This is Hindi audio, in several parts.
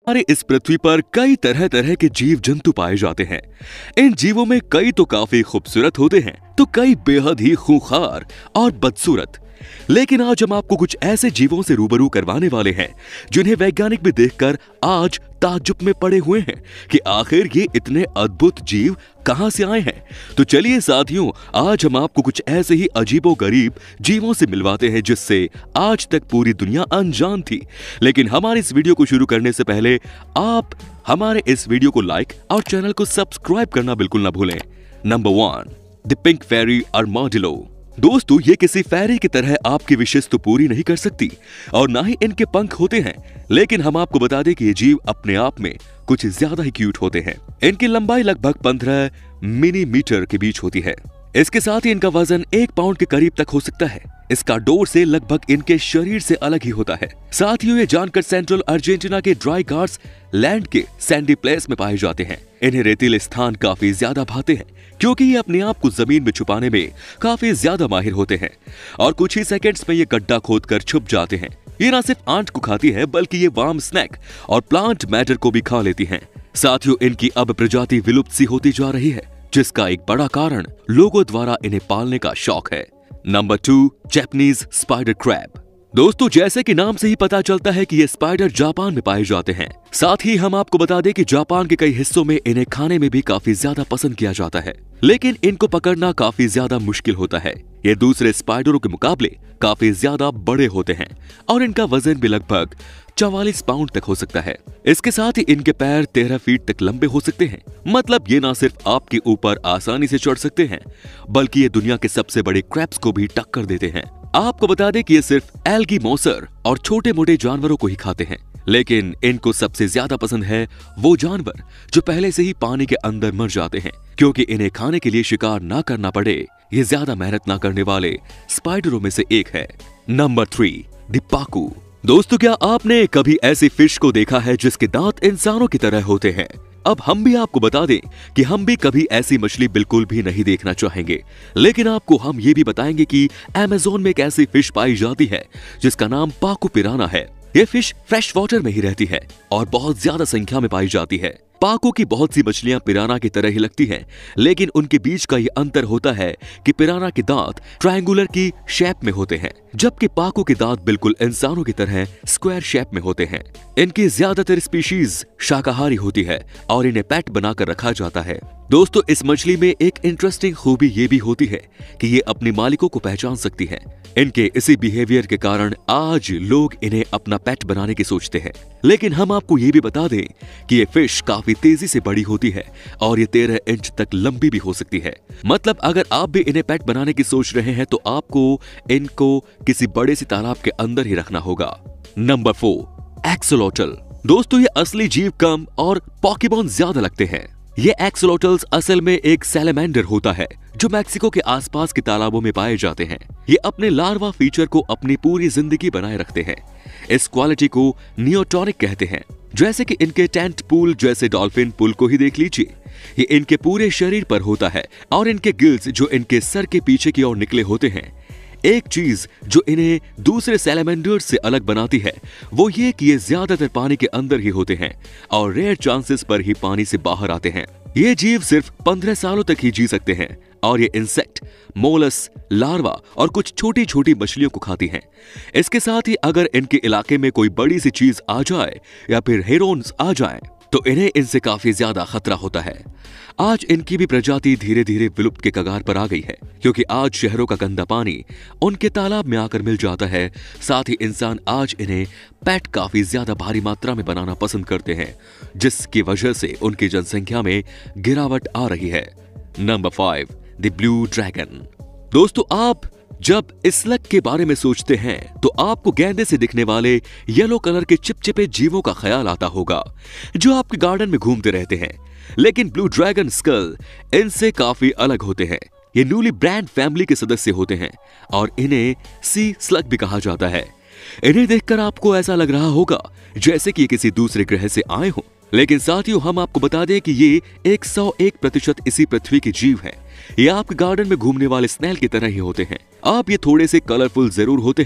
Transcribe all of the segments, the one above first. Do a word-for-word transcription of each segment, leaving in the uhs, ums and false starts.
हमारे इस पृथ्वी पर कई तरह तरह के जीव जंतु पाए जाते हैं। इन जीवों में कई तो काफी खूबसूरत होते हैं तो कई बेहद ही खूंखार और बदसूरत। लेकिन आज हम आपको कुछ ऐसे जीवों से रूबरू करवाने वाले हैं जिन्हें वैज्ञानिक भी देखकर आज ताज्जुब में पड़े हुए हैं कि आखिर ये इतने अद्भुत जीव कहां से आए हैं। तो चलिए साथियों, आज हम आपको कुछ ऐसे ही अजीबोगरीब जीवों से मिलवाते हैं जिससे आज तक पूरी दुनिया अनजान थी। लेकिन हमारे इस वीडियो को शुरू करने से पहले आप हमारे इस वीडियो को लाइक और चैनल को सब्सक्राइब करना बिल्कुल ना भूलें। Number one, the pink fairy armadillo. दोस्तों, ये किसी फेरी की तरह आपकी विशेष तो पूरी नहीं कर सकती और ना ही इनके पंख होते हैं, लेकिन हम आपको बता दें कि ये जीव अपने आप में कुछ ज्यादा ही क्यूट होते हैं। इनकी लंबाई लगभग पंद्रह मिलीमीटर के बीच होती है। इसके साथ ही इनका वजन एक पाउंड के करीब तक हो सकता है। इसका डोर से लगभग इनके शरीर से अलग ही होता है। साथ ही ये जानकर सेंट्रल अर्जेंटीना के dry grassland sandy place में पाए जाते हैं। इन्हें रेतीले स्थान काफी ज्यादा भाते हैं क्योंकि ये अपने आप को जमीन में छुपाने में काफी ज्यादा माहिर होते हैं और कुछ ही सेकंड्स में ये गड्ढा खोदकर छुप जाते हैं। ये न सिर्फ आंट को खाती है बल्कि ये वार्म स्नैक और प्लांट मैटर को भी खा लेती हैं। साथियों, इनकी अब प्रजाति विलुप्त सी होती जा रही है जिसका एक बड़ा कारण लोगों द्वारा इन्हें पालने का शौक है। Number two, Japanese spider crab. दोस्तों, जैसे कि नाम से ही पता चलता है कि ये स्पाइडर जापान में पाए जाते हैं। साथ ही हम आपको बता दें कि जापान के कई हिस्सों में इन्हें खाने में भी काफी ज्यादा पसंद किया जाता है, लेकिन इनको पकड़ना काफी ज्यादा मुश्किल होता है। ये दूसरे स्पाइडरों के मुकाबले काफी ज्यादा बड़े होते हैं और इनका वजन भी लगभग चवालीस पाउंड तक हो सकता है। इसके साथ ही इनके पैर तेरह फीट तक लंबे हो सकते हैं। मतलब ये ना सिर्फ आपके ऊपर आसानी से चढ़ सकते हैं बल्कि ये दुनिया के सबसे बड़े क्रैब्स को भी टक्कर देते हैं। आपको बता दें कि ये सिर्फ एल्गी मॉन्स्टर और छोटे मोटे जानवरों को ही खाते हैं, लेकिन इनको सबसे ज्यादा पसंद है वो जानवर जो पहले से ही पानी के अंदर मर जाते हैं क्योंकि इन्हें खाने के लिए शिकार ना करना पड़े। ये ज्यादा मेहनत ना करने वाले स्पाइडरों में से एक है। Number three, the pacu. दोस्तों, क्या आपने कभी ऐसी फिश को देखा है जिसके दांत इंसानों की तरह होते हैं? अब हम भी आपको बता दें कि हम भी कभी ऐसी मछली बिल्कुल भी नहीं देखना चाहेंगे, लेकिन आपको हम ये भी बताएंगे कि अमेज़न में एक ऐसी फिश पाई जाती है जिसका नाम पाकू पिराना है। ये फिश फ्रेश वाटर में ही रहती है और बहुत ज्यादा संख्या में पाई जाती है। पाकू की बहुत सी मछलियां पिराना की तरह ही लगती हैं, लेकिन उनके बीच का ये अंतर होता है कि पिराना के दांत ट्रायंगुलर की शेप में होते हैं जबकि पाकू के दांत बिल्कुल इंसानों की तरह स्क्वायर शेप में होते हैं। इनकी ज्यादातर स्पीशीज शाकाहारी होती है और इन्हें पेट बनाकर रखा जाता है। दोस्तों, इस मछली में एक इंटरेस्टिंग खूबी ये भी होती है कि ये अपने मालिकों को पहचान सकती है। इनके इसी बिहेवियर के कारण आज लोग इन्हें अपना पेट बनाने की सोचते हैं। लेकिन हम आपको ये भी बता दें कि ये फिश काफी तेजी से बड़ी होती है और ये तेरह इंच तक लंबी भी हो सकती है। मतलब अगर आप भी इन्हें पेट बनाने की सोच रहे हैं तो आपको इनको किसी बड़े से तालाब के अंदर ही रखना होगा। Number four, axolotl. दोस्तों, ये असली जीव कम और पॉकीमॉन ज्यादा लगते हैं। ये एक्सोलोटल्स असल में एक सैलेमेंडर होता है जो मैक्सिको के आसपास के तालाबों में पाए जाते हैं। ये अपने लार्वा फीचर को अपनी पूरी जिंदगी बनाए रखते हैं। इस क्वालिटी को नियोटॉनिक कहते हैं। जैसे कि इनके टेंट पूल जैसे डॉल्फिन पुल को ही देख लीजिए, ये इनके पूरे शरीर पर होता है और इनके गिल्स जो इनके सर के पीछे की ओर निकले होते हैं। एक चीज जो इन्हें दूसरे सैलेमेंडर्स से अलग बनाती है वो ये कि ये ज्यादातर पानी के अंदर ही होते हैं और रेयर चांसेस पर ही पानी से बाहर आते हैं। ये जीव सिर्फ पंद्रह सालों तक ही जी सकते हैं और ये इंसेक्ट, मोलस, लार्वा और कुछ छोटी छोटी मछलियों को खाती हैं। इसके साथ ही अगर इनके इलाके में कोई बड़ी सी चीज आ जाए या फिर हेरोन्स आ जाएं, तो इन्हें इनसे काफी ज्यादा खतरा होता है। आज इनकी भी प्रजाति धीरे धीरे विलुप्त के कगार पर आ गई है क्योंकि आज शहरों का गंदा पानी उनके तालाब में आकर मिल जाता है। साथ ही इंसान आज इन्हें पेट काफी ज्यादा भारी मात्रा में बनाना पसंद करते हैं जिसकी वजह से उनकी जनसंख्या में गिरावट आ रही है। Number five, the blue dragon. दोस्तों, आप जब स्लग के बारे में सोचते हैं तो आपको गेंदे से दिखने वाले येलो कलर के चिपचिपे जीवों का ख्याल आता होगा जो आपके गार्डन में घूमते रहते हैं, लेकिन ब्लू ड्रैगन स्कल इनसे काफी अलग होते हैं। ये न्यूली ब्रांड फैमिली के सदस्य होते हैं और इन्हें सी स्लग भी कहा जाता है। इन्हें देखकर आपको ऐसा लग रहा होगा जैसे कि किसी दूसरे ग्रह से आए हों, लेकिन साथियों हम आपको बता दें कि ये एक सौ एक प्रतिशत इसी पृथ्वी के जीव हैं। ये आपके गार्डन में घूमने वाले स्नेल की तरह ही होते हैं। आप ये थोड़े से कलरफुल जरूर होते हैं,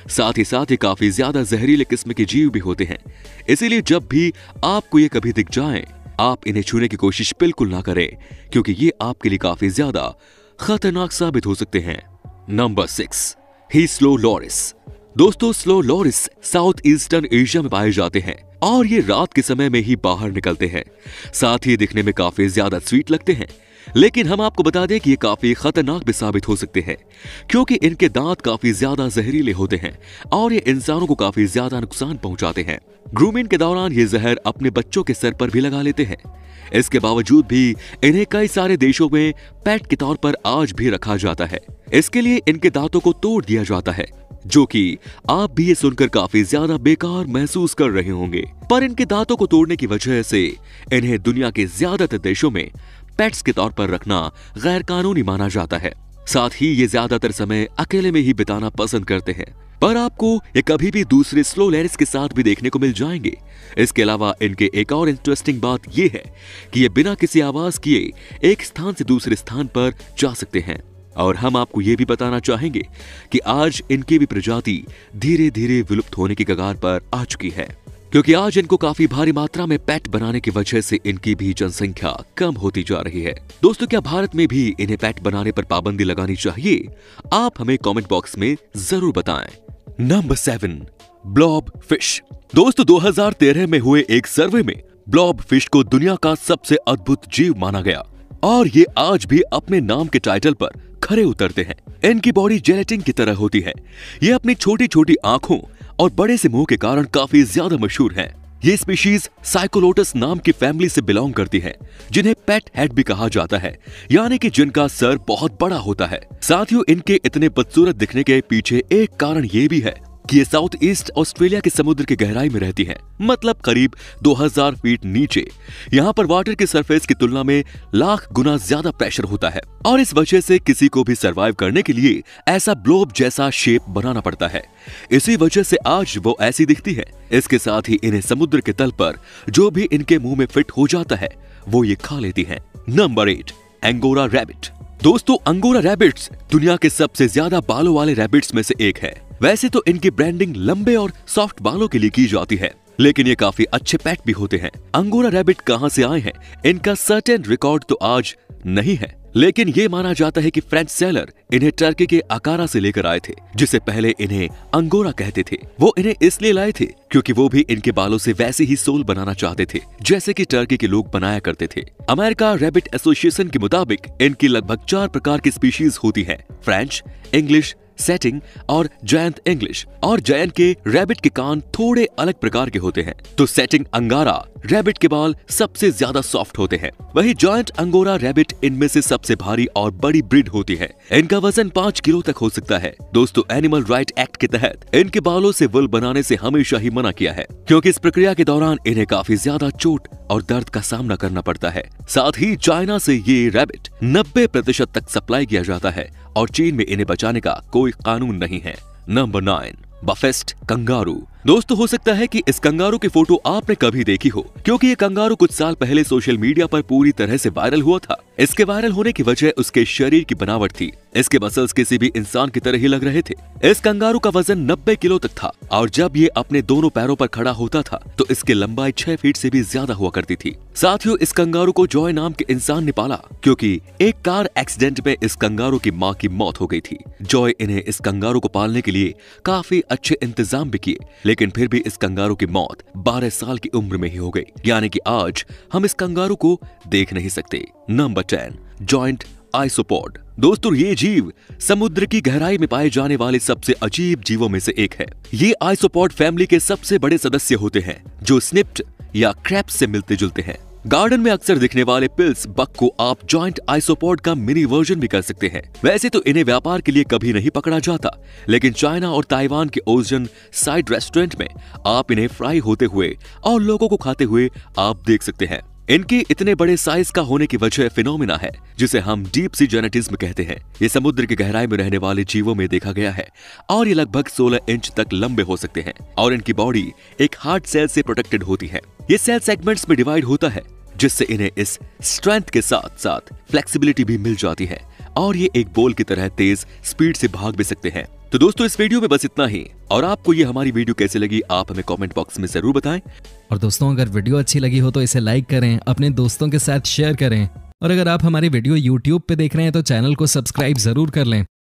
साथ ही साथ ये काफी ज्यादा जहरीले किस्म के जीव भी होते हैं। इसीलिए जब भी आपको ये कभी दिख जाएं, आप इन्हें छूने की कोशिश बिल्कुल ना करें, क्योंकि ये आपके लिए काफी ज्यादा खतरनाक साबित हो सकते हैं। नंबर सिक्स, ही स्लो लॉरिस। दोस्तों, slow loris south eastern Asia में पाए जाते हैं और ये रात के समय में ही बाहर निकलते हैं। साथ ही दिखने में काफी ज्यादा स्वीट लगते हैं, लेकिन हम आपको बता दें कि ये काफी खतरनाक भी साबित हो सकते हैं, क्योंकि इनके दांत काफी ज्यादा जहरीले होते हैं और ये इंसानों को काफी ज्यादा नुकसान पहुंचाते हैं। ग्रूमिंग के दौरान ये जहर अपने बच्चों के सर पर भी लगा लेते हैं। इसके बावजूद भी इन्हें कई सारे देशों में पेट के तौर पर आज भी रखा जाता है। इसके लिए इनके दांतों को तोड़ दिया जाता है, जो कि आप भी ये सुनकर काफी ज्यादा बेकार महसूस कर रहे होंगे। पर इनके दांतों को तोड़ने की वजह से इन्हें दुनिया के ज्यादातर देशों में पेट्स के तौर पर रखना गैर कानूनी माना जाता है। साथ ही ये ज्यादातर समय अकेले में ही बिताना पसंद करते हैं। पर आपको ये कभी भी दूसरे स्लो लॉरिस के साथ भी देखने को मिल जाएंगे। इसके अलावा इनके एक और इंटरेस्टिंग बात ये है कि ये बिना किसी आवाज किए एक स्थान से दूसरे स्थान पर जा सकते हैं। और हम आपको ये भी बताना चाहेंगे कि आज इनकी भी प्रजाति धीरे धीरे विलुप्त होने की कगार पर आ चुकी है, क्योंकि आज इनको काफी भारी मात्रा में पेट बनाने की वजह से इनकी भी जनसंख्या कम होती जा रही है। दोस्तों, क्या भारत में भी इन्हें पेट बनाने पर पाबंदी लगानी चाहिए? आप हमें कमेंट बॉक्स में जरूर बताएं। Number seven, blobfish. दोस्तों, दो हज़ार तेरह में हुए एक सर्वे में ब्लॉब फिश को दुनिया का सबसे अद्भुत जीव माना गया और ये आज भी अपने नाम के टाइटल पर खरे उतरते हैं। इनकी बॉडी जेलेटिन की तरह होती है। ये अपनी छोटी छोटी आंखों और बड़े से मुंह के कारण काफी ज्यादा मशहूर है। ये स्पीशीज साइकोलोटस नाम की फैमिली से बिलोंग करती है, जिन्हें पेट हेड भी कहा जाता है, यानी कि जिनका सर बहुत बड़ा होता है। साथियों, इनके इतने बदसूरत दिखने के पीछे एक कारण ये भी है कि ये साउथ ईस्ट ऑस्ट्रेलिया के समुद्र की गहराई में रहती है, मतलब करीब दो हज़ार फीट नीचे। यहाँ पर वाटर की सरफेस की तुलना में लाख गुना ज्यादा प्रेशर होता है और इस वजह से किसी को भी सरवाइव करने के लिए ऐसा ब्लोब जैसा शेप बनाना पड़ता है। इसी वजह से आज वो ऐसी दिखती है। इसके साथ ही इन्हें समुद्र के तल पर जो भी इनके मुंह में फिट हो जाता है वो ये खा लेती है। Number eight, Angora rabbit. दोस्तों, अंगोरा रैबिट्स दुनिया के सबसे ज्यादा बालों वाले रैबिट्स में से एक है। वैसे तो इनकी ब्रांडिंग लंबे और सॉफ्ट बालों के लिए की जाती है, लेकिन ये काफी अच्छे पेट भी होते हैं। अंगोरा रैबिट कहां से आए हैं, इनका सर्टेन रिकॉर्ड तो आज नहीं है, लेकिन ये माना जाता है कि फ्रेंच सेलर इन्हें टर्की के अकारा से लेकर आए थे, जिसे पहले इन्हें अंगोरा कहते थे। वो इन्हें इसलिए लाए थे क्योंकि वो भी इनके बालों से वैसे ही सोल बनाना चाहते थे जैसे कि टर्की के लोग बनाया करते थे। अमेरिका रैबिट एसोसिएशन के मुताबिक इनकी लगभग चार प्रकार की स्पीशीज होती है, फ्रेंच, इंग्लिश, सेटिंग और जायंट इंग्लिश। और जायंट के रैबिट के कान थोड़े अलग प्रकार के होते हैं, तो सेटिंग अंगारा रैबिट के बाल सबसे ज्यादा सॉफ्ट होते हैं। वही जायंट अंगोरा रैबिट इनमें से सबसे भारी और बड़ी ब्रीड होती है। इनका वजन पाँच किलो तक हो सकता है। दोस्तों, एनिमल राइट एक्ट के तहत इनके बालों से वुल बनाने से हमेशा ही मना किया है, क्योंकि इस प्रक्रिया के दौरान इन्हें काफी ज्यादा चोट और दर्द का सामना करना पड़ता है। साथ ही चाइना से ये रैबिट नब्बे प्रतिशत तक सप्लाई किया जाता है और चीन में इन्हें बचाने का कोई कानून नहीं है। Number nine, buffest kangaroo. दोस्तों, हो सकता है कि इस कंगारू की फोटो आपने कभी देखी हो, क्योंकि ये कंगारू कुछ साल पहले सोशल मीडिया पर पूरी तरह से वायरल हुआ था। इसके वायरल होने की वजह उसके शरीर की बनावट थी। इसके मसल्स किसी भी इंसान की तरह ही लग रहे थे। इस कंगारू का वजन नब्बे किलो तक था और जब ये अपने दोनों पैरों पर खड़ा होता था तो इसकी लंबाई छह फीट से भी ज्यादा हुआ करती थी। साथियों, इस कंगारू को जॉय नाम के इंसान ने पाला, क्योंकि एक कार एक्सीडेंट में इस कंगारू की माँ की मौत हो गई थी। जॉय इन्हें इस कंगारू को पालने के लिए काफी अच्छे इंतजाम भी किए, लेकिन फिर भी इस कंगारू की मौत बारह साल की उम्र में ही हो गई, यानी कि आज हम इस कंगारू को देख नहीं सकते। Number ten, giant isopod. दोस्तों, ये जीव समुद्र की गहराई में पाए जाने वाले सबसे अजीब जीवों में से एक है। ये आइसोपॉड फैमिली के सबसे बड़े सदस्य होते हैं, जो स्निप्ड या क्रैब्स से मिलते जुलते हैं। गार्डन में अक्सर दिखने वाले पिल्स बग को आप जॉइंट आइसोपॉड का मिनी वर्जन भी कर सकते हैं। वैसे तो इन्हें व्यापार के लिए कभी नहीं पकड़ा जाता, लेकिन चाइना और ताइवान के ओजन साइड रेस्टोरेंट में आप इन्हें फ्राई होते हुए और लोगों को खाते हुए आप देख सकते हैं। इनके इतने बड़े साइज का होने की वजह फिनोमिना है, जिसे हम डीप सी जेनेटिज्म कहते हैं। ये समुद्र की गहराई में रहने वाले जीवों में देखा गया है और ये लगभग सोलह इंच तक लंबे हो सकते हैं और इनकी बॉडी एक हार्ड सेल से प्रोटेक्टेड होती है। ये सेल सेगमेंट्स में डिवाइड होता है, जिससे इन्हें इस स्ट्रेंथ के साथ साथ फ्लेक्सिबिलिटी भी मिल जाती है और ये एक बॉल की तरह तेज स्पीड से भाग भी सकते हैं। तो दोस्तों इस वीडियो में बस इतना ही, और आपको ये हमारी वीडियो कैसे लगी आप हमें कमेंट बॉक्स में जरूर बताएं। और दोस्तों अगर वीडियो अच्छी लगी हो तो इसे लाइक करें, अपने दोस्तों के साथ शेयर करें, और अगर आप हमारी वीडियो यूट्यूब पे देख रहे हैं तो चैनल को सब्सक्राइब जरूर कर लें